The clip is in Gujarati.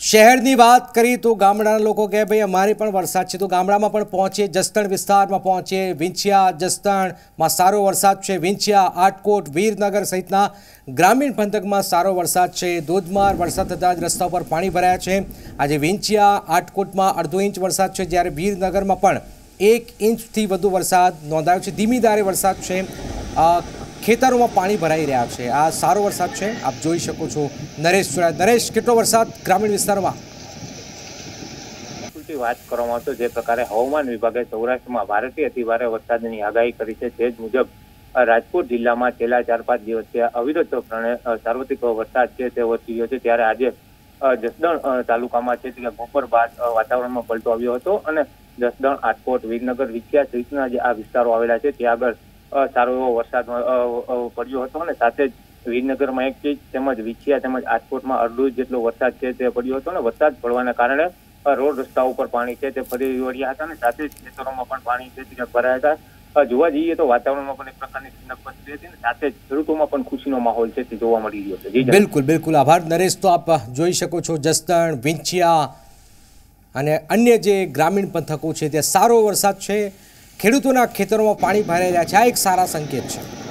શહેરની વાત કરી તો ગામડાના લોકો કહે ભાઈ અમારે પણ વરસાદ છે તો ગામડામાં પણ પહોંચે જસદણ વિસ્તારમાં પહોંચે વિંછિયા જસદણમાં સારો વરસાદ છે વિંછિયા આટકોટ વીરનગર સહિતના ગ્રામીણ પંથકમાં સારો વરસાદ છે ધોધમાર વરસાદ થતાં જ રસ્તા પર પાણી ભરાયા છે આજે વિંછિયા આટકોટમાં અડધો ઇંચ વરસાદ છે જ્યારે વીરનગરમાં પણ 1 ઇંચથી વધુ વરસાદ નોંધાયો છે ધીમી ધારે વરસાદ છે ખેતરોમાં પાણી ભરાઈ રહ્યા છે આ સારો વરસાદ છે આપ જોઈ શકો છો નરેશ કેટલો વરસાદ ગ્રામીણ વિસ્તારમાં વાત કરવામાં આવતો જે પ્રકારે હવામાન વિભાગે સૌરાષ્ટ્રમાં ભારેથી અતિભારે વરસાદની આગાહી કરી છે તે જ મુજબ રાજકોટ જિલ્લામાં છેલ્લા 4-5 દિવસથી અવિરતપણે સાર્વત્રિક વરસાદ છે તે વરસી રહ્યો છે ત્યારે આજે જસદણ તાલુકામાં છે કે બપોર બાદ વાતાવરણમાં પલટો આવ્યો હતો અને જસદણ આટકોટ વીરનગર વિંછિયા સહિતના જે આ વિસ્તારો આવેલા છે ત્યાં આગળ સારો એવો વરસાદ પડ્યો હતો અને સાથે જ વીરનગરમાં 1 ઇંચ તેમજ વિંછિયા તેમજ આટકોટમાં અડધો ઇંચ જેટલો વરસાદ છે તે પડ્યો હતો અને વરસાદ પડવાના કારણે રોડ રસ્તા ઉપર પાણી છે તે ફરી વળ્યા હતા અને સાથે જ ખેતરોમાં પણ પાણી છે તે ભરાયા હતા જોવા જઈએ તો વાતાવરણમાં પણ એક પ્રકારની ઠંડક પસરી હતી અને સાથે જ ખેડૂતોમાં પણ ખુશીનો માહોલ છે તે જોવા મળી રહ્યો છે બિલકુલ આભાર નરેશ તો આપ જોઈ શકો છો જસદણ વિંછિયા અને અન્ય જે ગ્રામીણ પંથકો છે ત્યાં સારો વરસાદ છે ખેડૂતોના ખેતરોમાં પાણી ભરાઈ રહ્યા છે આ એક સારા સંકેત છે।